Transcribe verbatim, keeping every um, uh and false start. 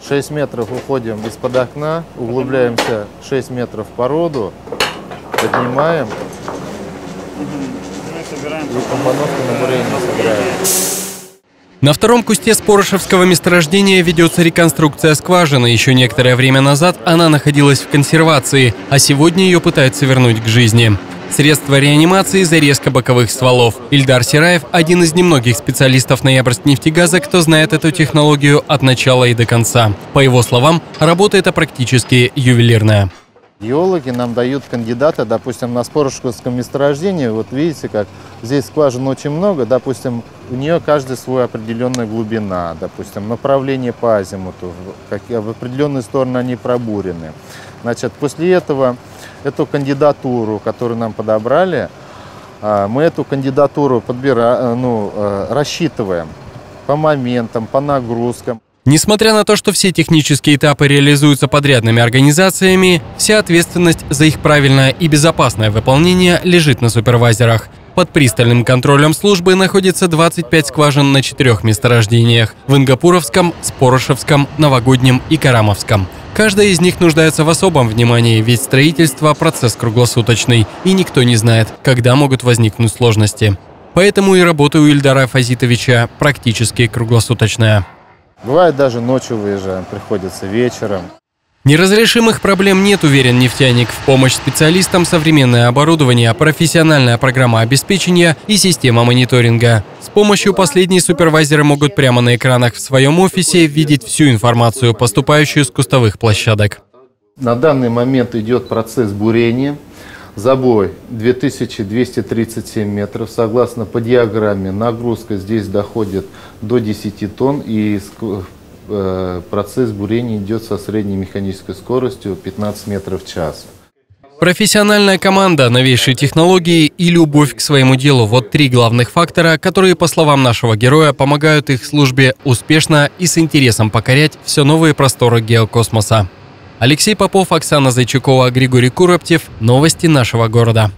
шесть метров уходим из-под окна, углубляемся шесть метров в породу, поднимаем и компоновку на бурение собираем. На втором кусте спорошевского месторождения ведется реконструкция скважины. Еще некоторое время назад она находилась в консервации, а сегодня ее пытаются вернуть к жизни. Средство реанимации – зарезка боковых стволов. Ильдар Сираев – один из немногих специалистов Ноябрьскнефтегаза, кто знает эту технологию от начала и до конца. По его словам, работа эта практически ювелирная. Геологи нам дают кандидата, допустим, на спорошевском месторождении. Вот видите, как здесь скважин очень много. Допустим, у нее каждая своя определенная глубина, допустим, направление по азимуту, как в определенную сторону они пробурены. Значит, после этого эту кандидатуру, которую нам подобрали, мы эту кандидатуру подбираем, ну, рассчитываем по моментам, по нагрузкам. Несмотря на то, что все технические этапы реализуются подрядными организациями, вся ответственность за их правильное и безопасное выполнение лежит на супервайзерах. Под пристальным контролем службы находится двадцать пять скважин на четырех месторождениях – в Ингапуровском, Спорошевском, Новогоднем и Карамовском. Каждая из них нуждается в особом внимании, ведь строительство – процесс круглосуточный, и никто не знает, когда могут возникнуть сложности. Поэтому и работа у Ильдара Фазитовича практически круглосуточная. Бывает, даже ночью выезжаем, приходится вечером. Неразрешимых проблем нет, уверен нефтяник. В помощь специалистам современное оборудование, профессиональная программа обеспечения и система мониторинга. С помощью последней супервайзеры могут прямо на экранах в своем офисе видеть всю информацию, поступающую с кустовых площадок. На данный момент идет процесс бурения. Забой две тысячи двести тридцать семь метров. Согласно по диаграмме, нагрузка здесь доходит до десяти тонн, и процесс бурения идет со средней механической скоростью пятнадцать метров в час. Профессиональная команда, новейшие технологии и любовь к своему делу – вот три главных фактора, которые, по словам нашего героя, помогают их службе успешно и с интересом покорять все новые просторы геокосмоса. Алексей Попов, Оксана Зайчукова, Григорий Куроптев. Новости нашего города.